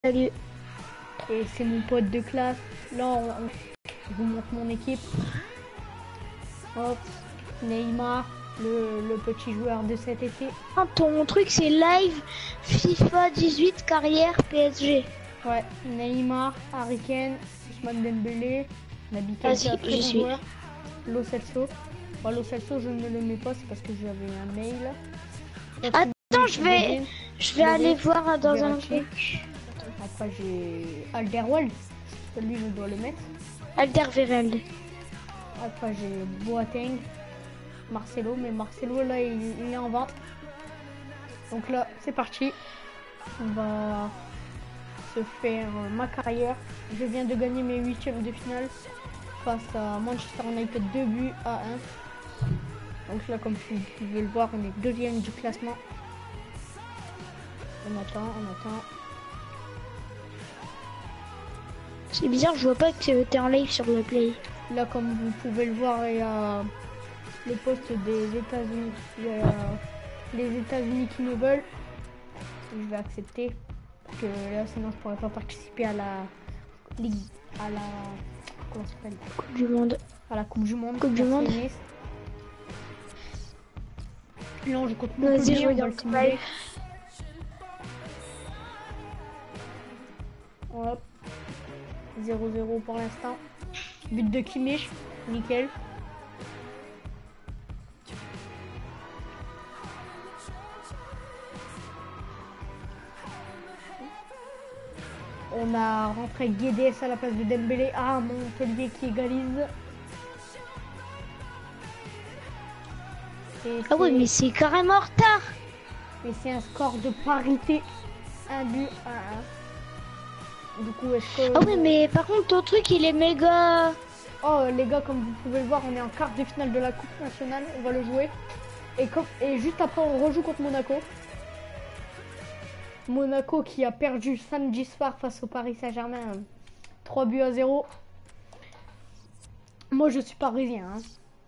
Salut. Et c'est mon pote de classe. Là, je vous montre mon équipe. Hop, Neymar, le petit joueur de cet été. Ah, ton truc c'est live FIFA 18 carrière PSG. Ouais, Neymar, Harry Kane, Ousmane Dembélé, Naby Keita, très bon joueur. Lo Celso. Bon, Lo Celso, je ne le mets pas, c'est parce que j'avais un mail. Attends, je vais aller voir dans un truc. Après, j'ai Alderweireld. Celui, je dois le mettre. Alderweireld. Après, j'ai Boateng, Marcelo, mais Marcelo, là, il est en vente. Donc là, c'est parti. On va se faire ma carrière. Je viens de gagner mes 8e de finale face à Manchester United, 2 buts à 1. Donc là, comme vous pouvez le voir, on est 2e du classement. On attend. C'est bizarre, je vois pas que t'es en live sur le play. Là, comme vous pouvez le voir, il y a le poste des États-Unis. Il y a les États-Unis qui me veulent. Je vais accepter. Parce que là, sinon, je pourrais pas participer à la Ligue. À la. Comment ça s'appelle ? Coupe du Monde. À la Coupe du Monde. Coupe du Monde. Non, je compte pas. Vas-y, je regarde le live. Hop. 0-0 pour l'instant. But de Kimmich, nickel. On a rentré Guedes à la place de Dembélé. Ah, Montpellier qui égalise. Ah ouais, mais c'est carrément en retard. Mais c'est un score de parité. 1 but à 1. Du coup, est-ce que... Ah oui, mais par contre, ton truc, il est méga... Oh, les gars, comme vous pouvez le voir, on est en quart de finale de la Coupe nationale. On va le jouer. Et juste après, on rejoue contre Monaco. Monaco qui a perdu samedi soir face au Paris Saint-Germain. 3 buts à 0. Moi, je suis parisien. Hein.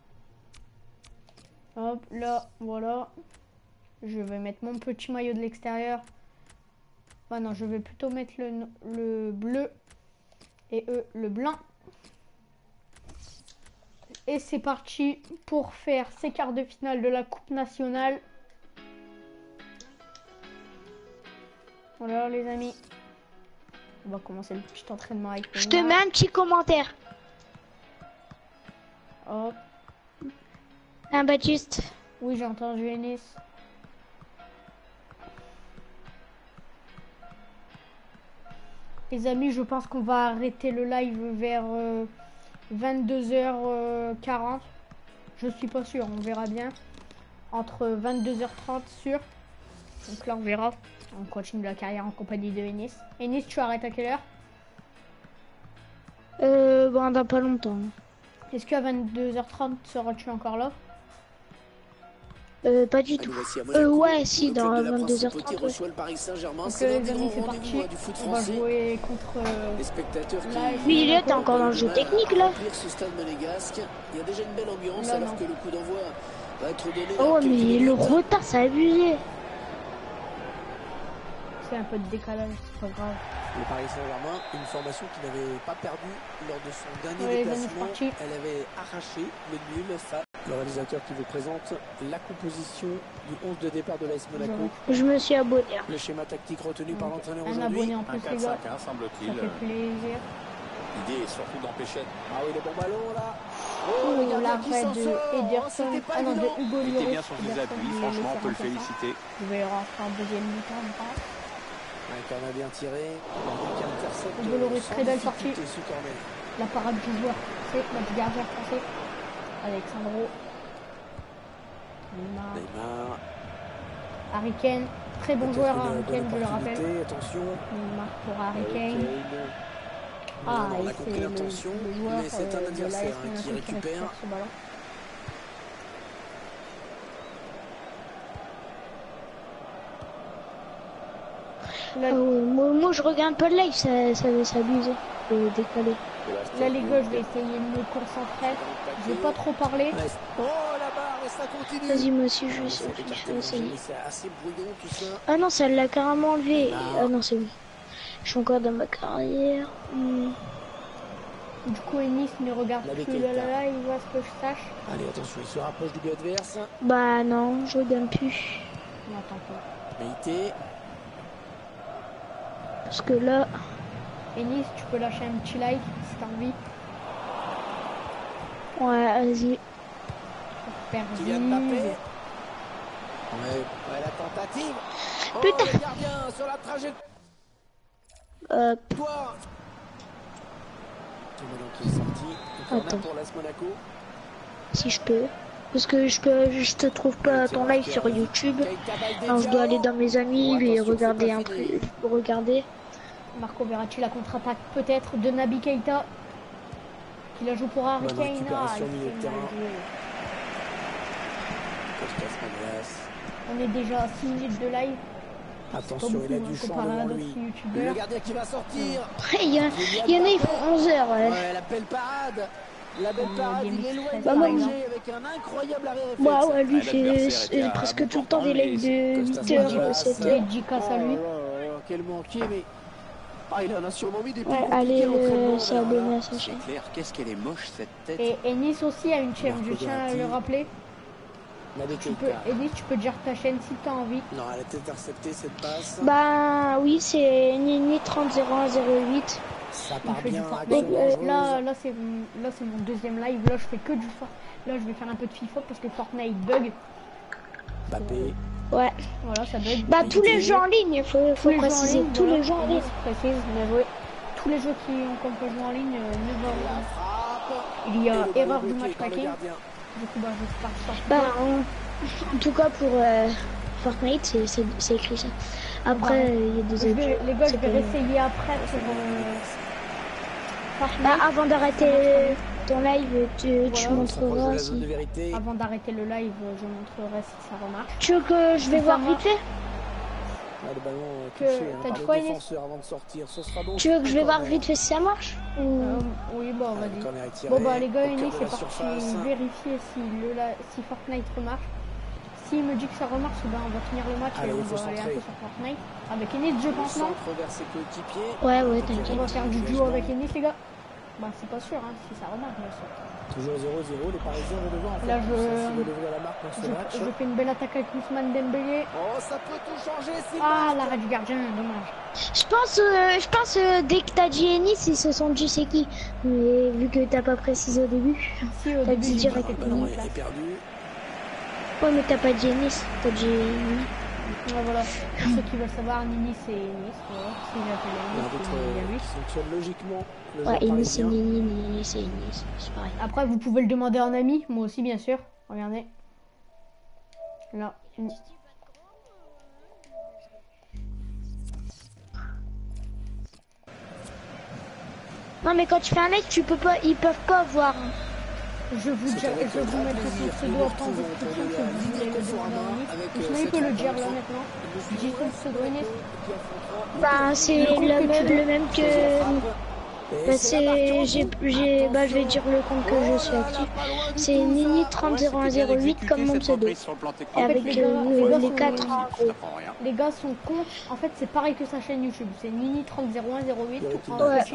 Hop, là, voilà. Je vais mettre mon petit maillot de l'extérieur. Ah non, je vais plutôt mettre le bleu et eux le blanc. Et c'est parti pour faire ces quarts de finale de la Coupe nationale. Voilà les amis. On va commencer le petit entraînement avec Je te mets un petit commentaire. Hop. Un Baptiste. Oui, j'ai entendu Enes. Les amis, je pense qu'on va arrêter le live vers 22h40. Je suis pas sûr, on verra bien. Entre 22h30 sûr. Donc là, on verra. On continue la carrière en compagnie de Enes. Enes, tu arrêtes à quelle heure? Bon, dans pas longtemps. Est-ce qu'à 22h30, seras-tu encore là? Pas du tout. Ouais, si, dans 22h30. Donc les amis, c'est parti. On va jouer contre Mais il est encore dans le jeu technique là. Là, non. Oh, mais le retard, c'est abusé. C'est un peu de décalage, c'est pas grave. Le Paris Saint-Germain, une formation qui n'avait pas perdu lors de son dernier déplacement. Elle avait arraché le nul face. Le réalisateur qui vous présente la composition du 11 de départ de l'AS Monaco. Je me suis abonné. Le schéma tactique retenu par l'entraîneur Un aujourd'hui. abonné en plus, les gars. semble-t-il. Ça fait plaisir. L'idée est surtout d'empêcher. Ah oui, le bon ballon là. Oh, l'arrêt de Ederson. Ah non, de Hugo Il était Lloris. bien sur ses appuis, franchement, on peut le féliciter. Je vais rentrer en deuxième mi-temps. Un corner bien tiré. Hugo Lloris, très belle sortie. La parade du joueur français, notre gardien français. Alexandro. Neymar. Harry Kane. Très bon joueur, Harry Kane, je le rappelle. Attention. Neymar pour Harry Kane. Ah, on et a compris c'est l'intention, le joueur mais c'est un de adversaire l'AS qui récupère. ce ballon. Là, Moi, je regarde pas le live, ça abusé. Décalé. là, les gars, je vais essayer de me concentrer. Je vais pas trop parler. Oh la barre, et ça continue. Vas-y, moi aussi, je vais essayer. C'est assez brouillon tout ça. Ah non, ça l'a carrément enlevé. Ah non, c'est bon. Je suis encore dans ma carrière. Du coup, Ennis ne regarde plus le live, il voit ce que je sache. Allez, attention, il se rapproche du but adverse. Bah non, je regarde plus. On attend pas. Meïté. Parce que là... Ennis, tu peux lâcher un petit like si t'as envie. Ouais, vas-y. Kylian Mbappé. Ouais, la tentative. Putain. Le gardien sur la trajectoire. Tout maintenant qui est sorti. Attends. Pour l'AS Monaco. Si je peux. Parce que je te trouve pas ton live sur YouTube. Alors je dois aller dans mes amis et regarder un truc. Regarder. Marco Verratti, la contre-attaque peut-être de Naby Keita. Qui la joue pour Harry Kane. On est déjà à 6 minutes de live. Attention, il a du champ devant lui. Le gardien qui va sortir. Il y en a, ils font 11 heures. Ouais, la belle parade. La belle parade, il est loin de avec un incroyable arrêt réflexe. Ouais, lui fait presque tout le temps des lives de 8 heures, 7 heures. Dédicace à lui. Quel manqué, mais... Ah, il en a sûrement mis des plus allez, c'est abonné à sa chaîne. C'est clair, qu'est-ce qu'elle est moche cette tête. Et Nice aussi a une chaîne, je tiens à le rappeler. Ennis, tu peux dire ta chaîne si tu as envie. Non, elle a été interceptée cette passe. Bah oui, c'est Nini 300108. Ça part bien. Là c'est mon deuxième live. Là je fais que du Fortnite. Là je vais faire un peu de FIFA parce que Fortnite bug. Mbappé. Ouais. Voilà, ça bug. Bah tous les jeux en ligne, faut préciser. Tous les jeux en ligne. Précise, mais oui. Tous les jeux qu'on peut jouer en ligne ne vont. Il y a erreur du matchmaking. Du coup, bah, je pars sur en tout cas, pour Fortnite, c'est écrit ça. Après, il y a des autres. Les gars, je vais réessayer après pour Fortnite. Bah, avant d'arrêter ton live, tu montreras. Avant d'arrêter le live, je montrerai si ça remarche. Tu veux que je vais voir vite fait? Le ballon touché par le défenseur avant de sortir. Tu veux que je vais voir vite fait si ça marche? Oui, bon, vas-y. Bon, bah, les gars, Ennis, c'est parti vérifier si Fortnite remarche. S'il me dit que ça remarche, ben, on va finir le match et on va aller un peu sur Fortnite. Avec Ennis, je pense, non? Ouais, t'inquiète. On va faire du duo avec Ennis, les gars. Bah, c'est pas sûr, hein, si ça remarche, bien sûr. Toujours 0-0, les Parisiens vont devant. Là, je fais une belle attaque avec Ousmane Dembélé. Oh, ça peut tout changer, c'est l'arrêt du gardien, dommage. Je pense dès que t'as dit Ennis, ils se sont dit c'est qui. Mais vu que t'as pas précisé au début, si, au début, direct. Ennis est perdu. Ouais, mais t'as pas dit Ennis, t'as dit... Ouais, voilà. Pour ceux qui veulent savoir, Nini c'est Ennis. Voilà. Si j'appelle Ennis, c'est logiquement. Ouais, Ennis c'est Nini c'est Ennis, c'est pareil. Après, vous pouvez le demander en ami, moi aussi, bien sûr. Regardez. Là. Non, mais quand tu fais un live, tu peux pas, ils peuvent pas voir. Je vous mettrai son pseudo en description si vous voulez le demander en Ennis. Sinon, il peut le dire là maintenant. J'ai son pseudo Ennis. Bah, c'est le même que... Bah, je vais dire le compte que je suis actif. C'est Nini 300108 comme mon pseudo. Et avec les 4 en gros. Les gars, son compte, en fait, c'est pareil que sa chaîne YouTube. C'est Nini 300108 en petit.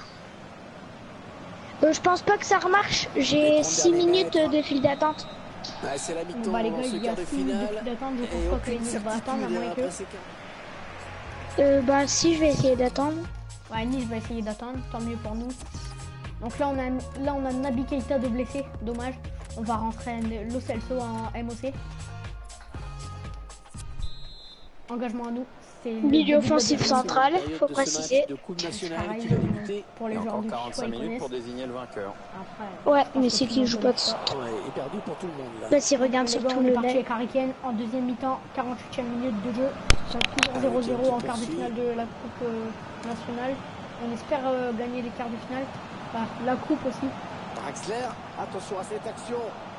Je pense pas que ça remarche. J'ai 6 minutes de file d'attente. C'est la mi-temps. Bah les gars, il y a 6 minutes de file d'attente. Je pense pas que Ennis va attendre à moins que... Bah si, je vais essayer d'attendre. Ouais, Ennis va essayer d'attendre, tant mieux pour nous. Donc là, on a Naby Keita de blessé, dommage. On va rentrer Lo Celso en MOC. Engagement à nous. Milieu offensif central, faut préciser. Pour les joueurs du 45 minutes pour désigner le vainqueur. Ouais, mais c'est qui joue pas de... est perdu pour tout le monde là. Bah, s'il regarde surtout le parti avec Harry Kane en deuxième mi-temps, 48e minute de jeu. C'est toujours 0-0 en quart de finale de la Coupe nationale. On espère gagner les quarts de finale. Bah, la Coupe aussi. Draxler, attention à cette action.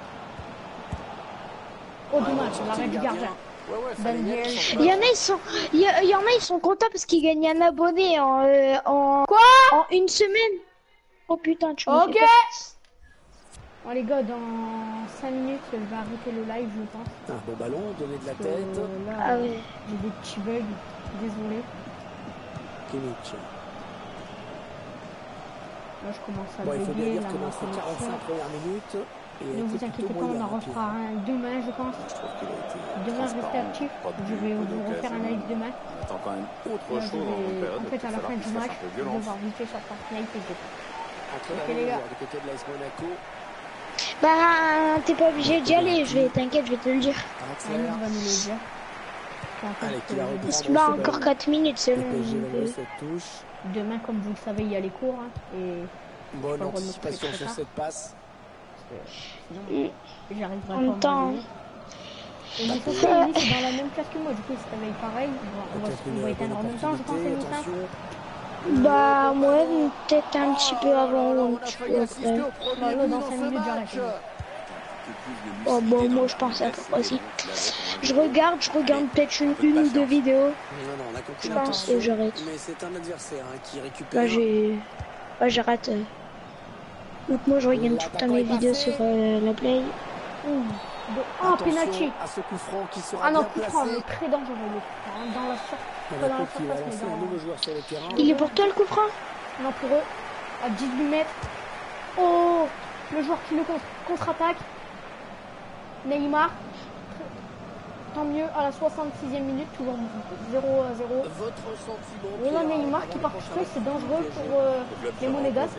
Oh dommage, l'arrêt du gardien. Il y en a ils sont contents parce qu'ils gagnent un abonné en une semaine. Oh putain, tu me fais pas... Bon les gars, dans 5 minutes, je vais arrêter le live, je pense. Un bon ballon, donner de la tête. Là, j'ai des petits bugs, désolé. Kimmich. Là, je commence à Bon, il faut bien bégayer, dire là, que dans ma ces 45 connexion. premières minutes, Ne vous inquiétez pas, on en refera un demain, je pense. Demain, restez actifs. Je vais vous refaire un live demain. On attend quand même autre Là, chose dans une période. en fait, à la fin du match, je vais devoir vite sur Fortnite et tout. Ok, les gars. Du côté de l'AS Monaco. Bah, t'es pas obligé d'y aller, t'inquiète, je vais te le dire. Anis va nous le dire. Allez, qui va reprendre Il se bat encore 4 minutes seulement. cette touche. Demain, comme vous le savez, il y a les cours. Hein, et bonne anticipation sur cette passe. J'arriverai pas en même temps. Et les c'est dans la même classe que moi, du coup, c'est pareil pareil. On va éteindre en même temps, je pense, les messages. Bah, moi, peut-être un petit peu avant ou un petit peu après. Bah, là, dans 5 minutes, j'arrête. Oh, bon, moi, je pense à peu aussi. Je regarde peut-être une ou deux vidéos. Je pense que j'arrête. Mais c'est un adversaire qui récupère. Bah, j'arrête. Donc, moi, je regarde tout le temps mes vidéos sur la Play. Oh, penalty. Ah non, coup franc, mais très dangereux. Dans la surface, pas dans la surface, mais dans... Il est pour toi, le coup franc? Non, pour eux. À 18 mètres. Oh, le joueur qui le contre-attaque. Neymar. Tant mieux, à la 66e minute, toujours 0-0. Et là, Neymar qui part tout seul, c'est dangereux pour les Monégasques.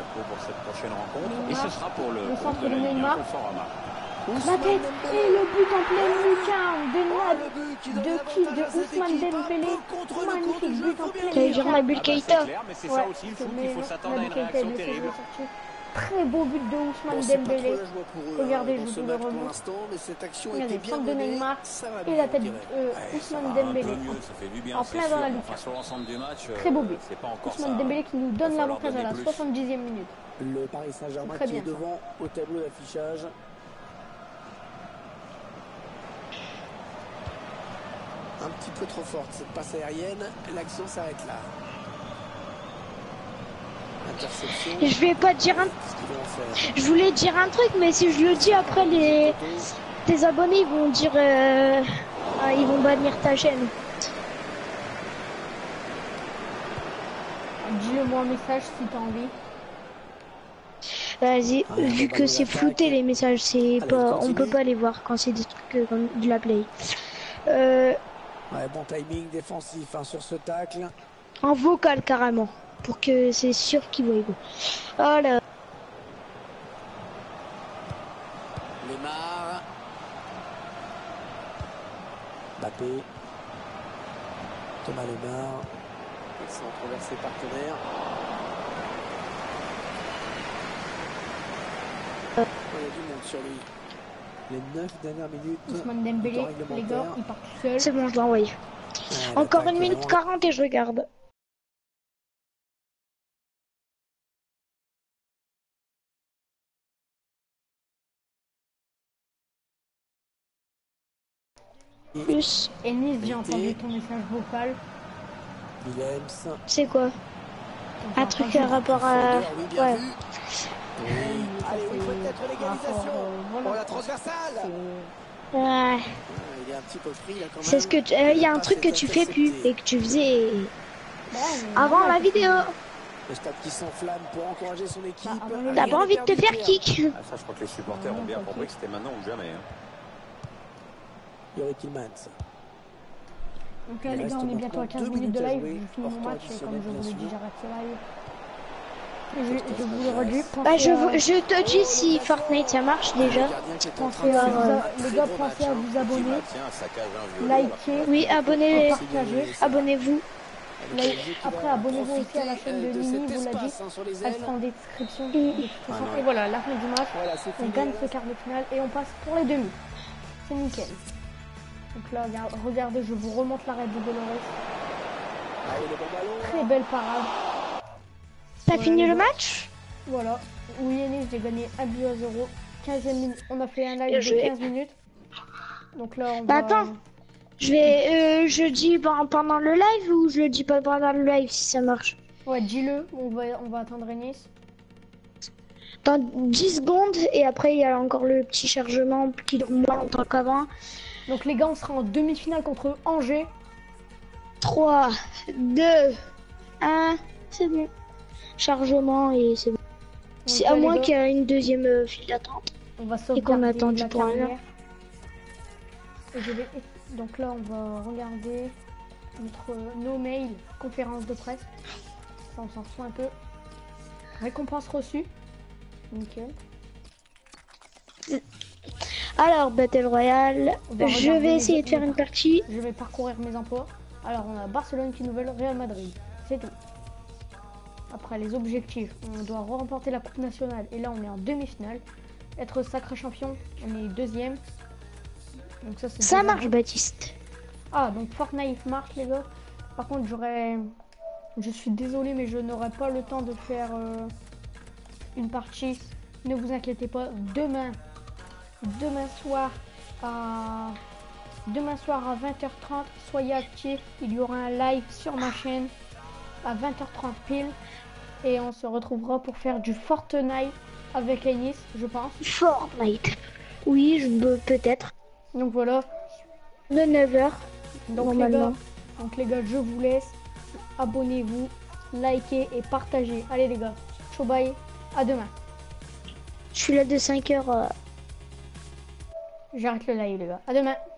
Le centre de Neymar. La tête et le but en pleine lucarne de qui? De Ousmane Dembélé. Magnifique but en pleine lucarne. T'allais dire Nabil Keïta. Ouais, Nabil Keïta est blessé, je l'ai sorti. Très beau but de Ousmane Dembélé. Regardez, je vous le remonte. Regardez, centre de Neymar et la tête de Ousmane Dembélé. En plein dans la lucarne. Très beau but. Ousmane Dembélé qui nous donne l'avantage à la 70e minute. Le Paris Saint-Germain qui est devant au tableau d'affichage. Un petit peu trop forte cette passe aérienne, l'action s'arrête là. Interception. Je vais pas dire un... Je voulais dire un truc, mais si je le dis après, tes abonnés ils vont dire... ils vont bannir ta chaîne. Dis-le moi un message si t'as envie. Vas-y, vu que c'est flouté les messages, c'est pas, on peut pas les voir quand c'est des trucs comme de la play. Ouais, bon timing défensif sur ce tacle. En vocal carrément, pour que c'est sûr qu'il voit. Oh là. Neymar. Mbappé. Thomas Lemar. Il s'est entre ses partenaires. Il y a du monde sur lui. Les 9 dernières minutes. Ousmane Dembélé, les gars, il part tout seul. C'est bon, je dois envoyer. Encore 1 minute 40 et je regarde. Plus. Et Nice, j'ai entendu ton message vocal. C'est quoi? Un truc à rapport à... Ouais. Allez, oui, peut-être l'égalisation. Pour la transversale. Ouais. Il est un petit peu pris là quand même. C'est ce que il y a un truc que tu fais plus et que tu faisais avant la vidéo. Le stade qui s'enflamme pour encourager son équipe. T'as pas envie de te faire kick? Ça, je crois que les supporters ont bien compris que c'était maintenant ou jamais. Yuri Tillmans. Donc là, les gars, on est bientôt à 15 minutes de live. Je finis mon match et comme je vous l'ai dit, j'arrête ce live. Je vous le redis. Bah, je te dis si Fortnite ça marche déjà. Pensez à les gars, pensez à vous abonner, liker, oui, partager. Abonnez-vous. Après, abonnez-vous aussi à la chaîne de Nini, vous l'a dit. Elle sera en description. Et voilà, la fin du match. On gagne ce quart de finale et on passe pour les demi. C'est nickel. Donc là, regardez, je vous remonte l'arrêt de Dolores. Très belle parade. T'as fini le match? Voilà. Oui, Yanis, j'ai gagné 1-0. 15e minute. On a fait un live de 15 minutes. Donc là, on va... Attends. Je dis pendant le live ou je le dis pas pendant le live si ça marche? Ouais, dis-le. On va attendre Yanis. Dans 10 secondes et après il y a encore le petit chargement qui dure moins longtemps qu'avant. Donc les gars, on sera en demi-finale contre Angers. 3, 2, Ah, c'est bon. Chargement et c'est bon. Donc, C'est à les moins gars, qu'il y ait une deuxième file d'attente. on va Et qu'on sauvegarder attend la du point carrière. Et donc là, on va regarder nos mails, conférence de presse. Ça, on s'en fout un peu. Récompense reçue. Nickel. Alors, Battle Royale, je vais essayer de faire une partie. Je vais parcourir mes emplois. Alors, on a Barcelone qui nouvelle Real Madrid. C'est tout. Après, les objectifs. On doit remporter la Coupe nationale. Et là, on est en demi-finale. Être sacré champion, on est deuxième. Donc ça marche, Baptiste. Ah, donc Fortnite marche, les gars. Par contre, je suis désolé, mais je n'aurai pas le temps de faire une partie. Ne vous inquiétez pas. Demain soir à 20h30, soyez actifs. Il y aura un live sur ma chaîne à 20h30 pile. Et on se retrouvera pour faire du Fortnite avec Anis, je pense. Fortnite. Oui, peut-être. Donc voilà. De 9h. Donc les gars, je vous laisse. Abonnez-vous, likez et partagez. Allez les gars, ciao bye, à demain. Je suis là de 5h. J'arrête le live les gars, à demain.